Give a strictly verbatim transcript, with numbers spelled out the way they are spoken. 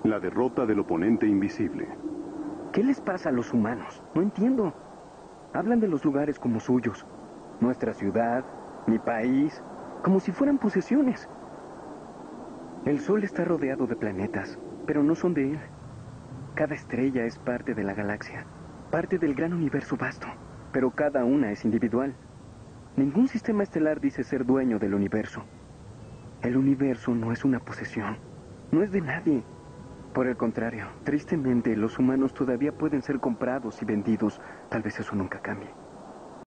La derrota del oponente invisible. ¿Qué les pasa a los humanos? No entiendo. Hablan de los lugares como suyos. Nuestra ciudad, mi país, como si fueran posesiones. El Sol está rodeado de planetas, pero no son de él. Cada estrella es parte de la galaxia, parte del gran universo vasto, pero cada una es individual. Ningún sistema estelar dice ser dueño del universo. El universo no es una posesión, no es de nadie. Por el contrario, tristemente, los humanos todavía pueden ser comprados y vendidos. Tal vez eso nunca cambie.